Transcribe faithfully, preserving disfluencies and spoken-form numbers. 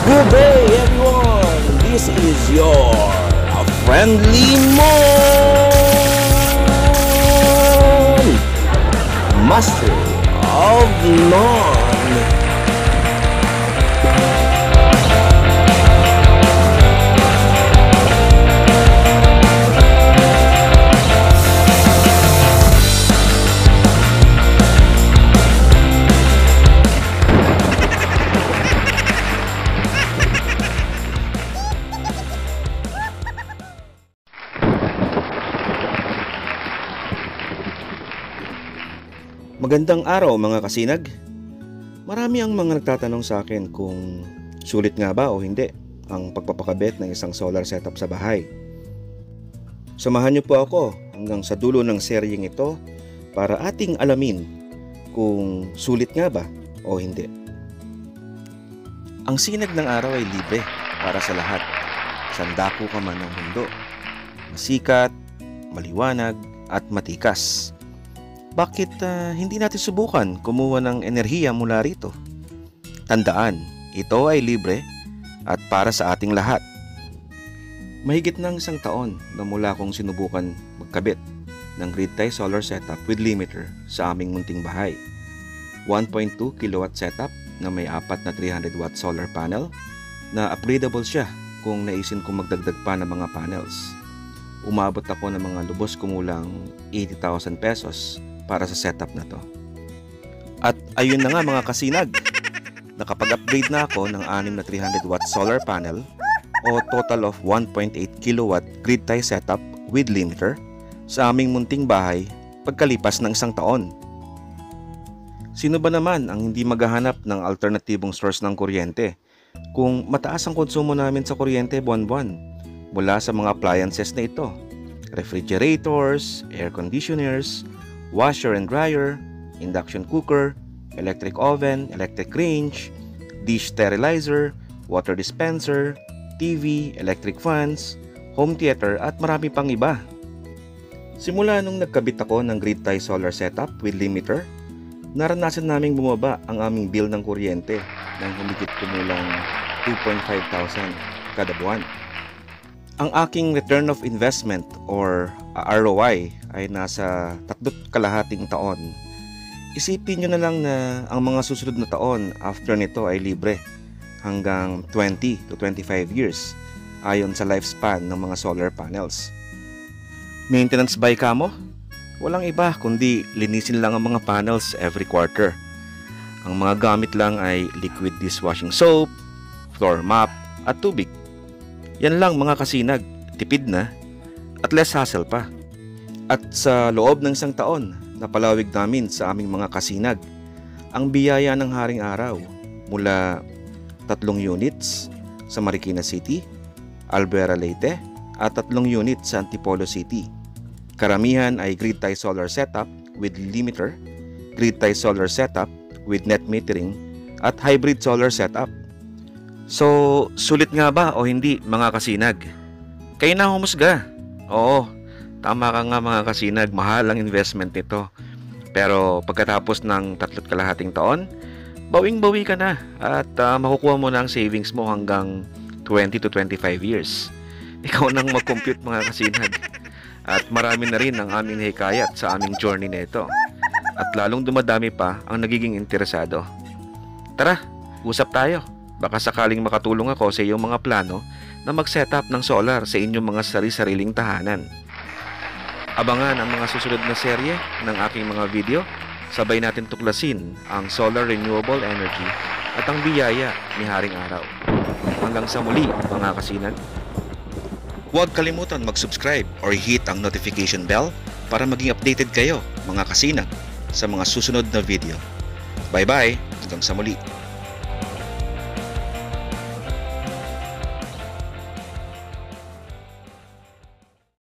Good day, everyone! This is your friendly Mon, Master of None. Magandang araw mga kasinag. Marami ang mga nagtatanong sa akin kung sulit nga ba o hindi ang pagpapakabit ng isang solar setup sa bahay. Samahan niyo po ako hanggang sa dulo ng seryeng ito para ating alamin kung sulit nga ba o hindi. Ang sinag ng araw ay libre para sa lahat. Sandako ka man ng mundo. Masikat, maliwanag at matikas. Bakit uh, hindi natin subukan kumuha ng enerhiya mula rito? Tandaan, ito ay libre at para sa ating lahat. Mahigit ng isang taon na mula kong sinubukan magkabit ng grid tie solar setup with limiter sa aming munting bahay. one point two kilowatt setup na may apat na three hundred watt solar panel na upgradable siya kung naisin kong magdagdag pa ng mga panels. Umabot ako ng mga lubos kumulang eighty thousand pesos para sa setup na to. At ayun na nga mga kasinag, nakapag-upgrade na ako ng anim na three hundred watt solar panel o total of one point eight kilowatt grid tie setup with limiter sa aming munting bahay pagkalipas ng isang taon. Sino ba naman ang hindi maghahanap ng alternatibong source ng kuryente kung mataas ang konsumo namin sa kuryente buwan-buwan mula sa mga appliances na ito? Refrigerators, air conditioners, washer and dryer, induction cooker, electric oven, electric range, dish sterilizer, water dispenser, T V, electric fans, home theater at marami pang iba. Simula nung nagkabit ako ng grid tie solar setup with limiter, naranasan naming bumaba ang aming bill ng kuryente ng humigit kumulang two point five thousand kada buwan. Ang aking return of investment or R O I ay nasa tatlot kalahating taon. Isipin nyo na lang na ang mga susunod na taon after nito ay libre hanggang twenty to twenty-five years ayon sa lifespan ng mga solar panels. Maintenance by kamo? Walang iba kundi linisin lang ang mga panels every quarter. Ang mga gamit lang ay liquid dishwashing soap, floor mop at tubig. Yan lang mga kasinag, tipid na at less hassle pa. At sa loob ng isang taon, napalawig namin sa aming mga kasinag ang biyaya ng Haring Araw mula tatlong units sa Marikina City, Albuera Leyte at tatlong units sa Antipolo City. Karamihan ay grid tie solar setup with limiter, grid tie solar setup with net metering at hybrid solar setup. So, sulit nga ba o hindi mga kasinag? Kayo na humusga. Oo, tama ka nga mga kasinag, mahal ang investment nito. Pero pagkatapos ng tatlot kalahating taon, bawing-bawi ka na at uh, makukuha mo na ang savings mo hanggang twenty to twenty-five years. Ikaw nang mag-compute mga kasinag. At marami na rin ang aming hikayat sa aming journey na ito. At lalong dumadami pa ang nagiging interesado. Tara, usap tayo. Baka sakaling makatulong ako sa iyong mga plano na mag-setup ng solar sa inyong mga sari-sariling tahanan. Abangan ang mga susunod na serye ng aking mga video. Sabay natin tuklasin ang solar renewable energy at ang biyaya ni Haring Araw. Hanggang sa muli mga kasinag. Huwag kalimutan mag-subscribe or hit ang notification bell para maging updated kayo mga kasinag sa mga susunod na video. Bye-bye! Hanggang sa muli!